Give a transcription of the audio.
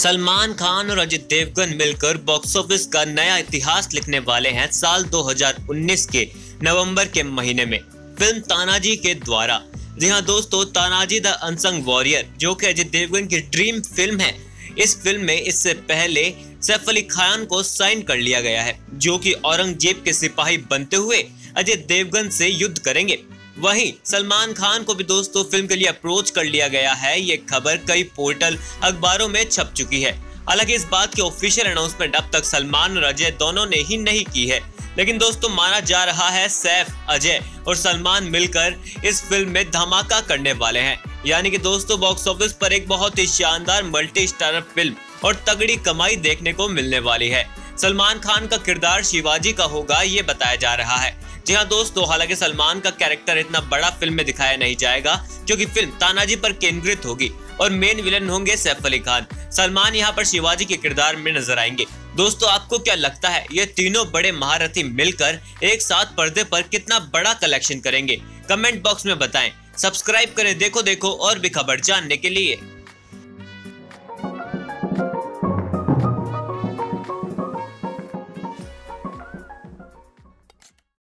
सलमान खान और अजय देवगन मिलकर box office का नया इतिहास लिखने वाले हैं साल 2019 के नवंबर के महीने में फिल्म तानाजी के द्वारा। जी हाँ दोस्तों, तानाजी द अनसंग वॉरियर जो कि अजय देवगन की ड्रीम फिल्म है। इस फिल्म में इससे पहले सैफ अली खान को साइन कर लिया गया है, जो कि औरंगजेब के सिपाही बनते हुए अजय देवगन से युद्ध करेंगे। वहीं सलमान खान को भी दोस्तों फिल्म के लिए अप्रोच कर लिया गया है। ये खबर कई पोर्टल अखबारों में छप चुकी है। हालांकि इस बात की ऑफिशियल अनाउंसमेंट अब तक सलमान और अजय दोनों ने ही नहीं की है, लेकिन दोस्तों माना जा रहा है सैफ, अजय और सलमान मिलकर इस फिल्म में धमाका करने वाले हैं। यानी कि दोस्तों बॉक्स ऑफिस पर एक बहुत ही शानदार मल्टी स्टारर फिल्म और तगड़ी कमाई देखने को मिलने वाली है। सलमान खान का किरदार शिवाजी का होगा, ये बताया जा रहा है। जी हाँ दोस्तों, हालांकि सलमान का कैरेक्टर इतना बड़ा फिल्म में दिखाया नहीं जाएगा, क्योंकि फिल्म तानाजी पर केंद्रित होगी और मेन विलन होंगे सैफ अली खान। सलमान यहाँ पर शिवाजी के किरदार में नजर आएंगे। दोस्तों आपको क्या लगता है, ये तीनों बड़े महारथी मिलकर एक साथ पर्दे पर कितना बड़ा कलेक्शन करेंगे? कमेंट बॉक्स में बताएं। सब्सक्राइब करें देखो देखो और भी खबर जानने के लिए।